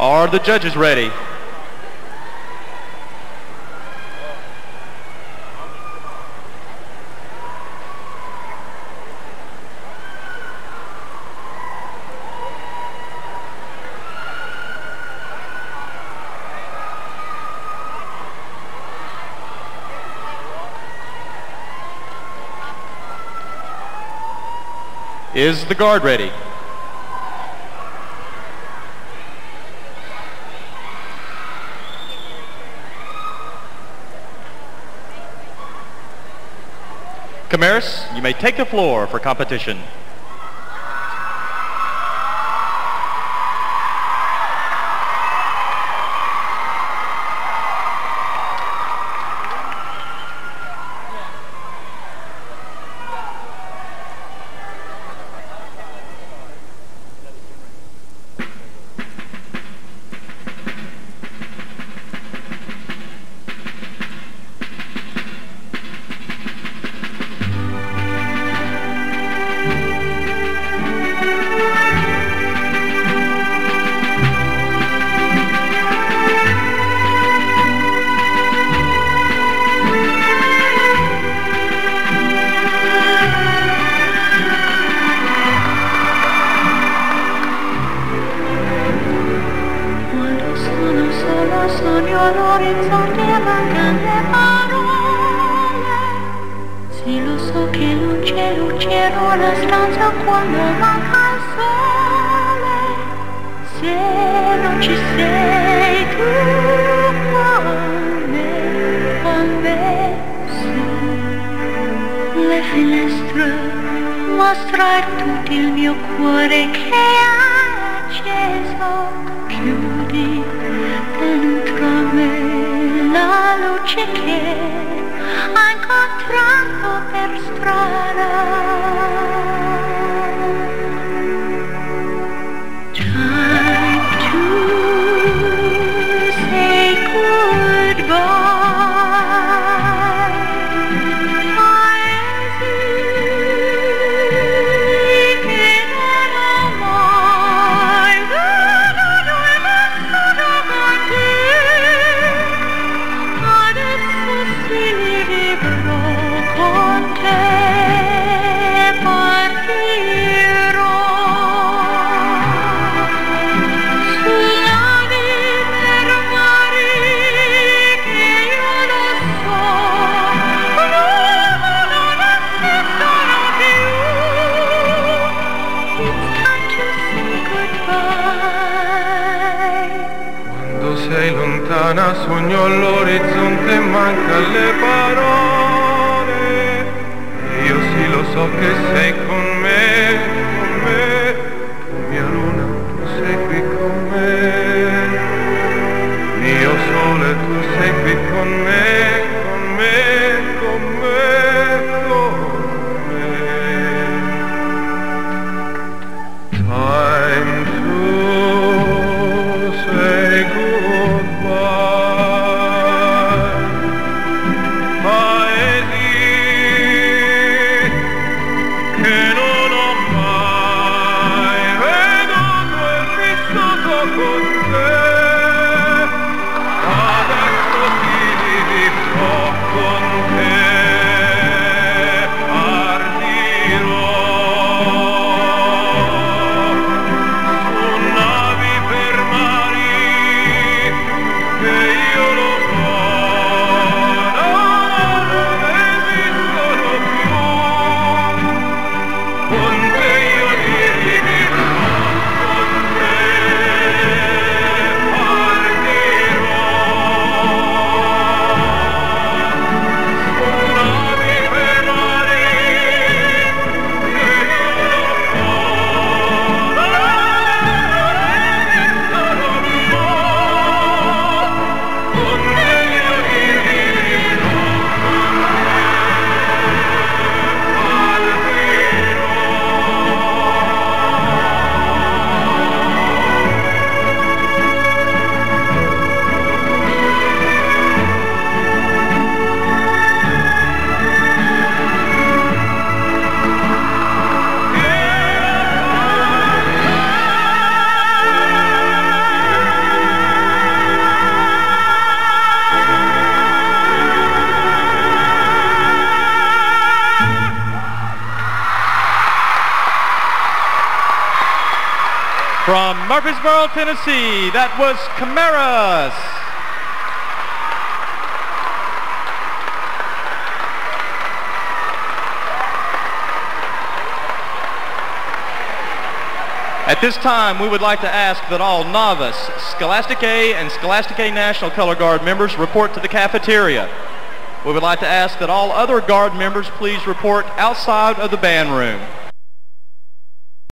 Are the judges ready? Is the guard ready? Chimeras, you may take the floor for competition. Sogno all'orizzonte, manca le parole. Io sì lo so che sei con me, mia luna, tu sei qui con me. Mio sole, tu sei qui con me, con me, con me, con me. Time to say goodbye. Paesi che non ho mai veduto e vissuto con te. Adesso ti Murfreesboro, Tennessee, that was Chimeras. At this time, we would like to ask that all novice, Scholastic A and Scholastic A National Color Guard members report to the cafeteria. We would like to ask that all other Guard members please report outside of the band room.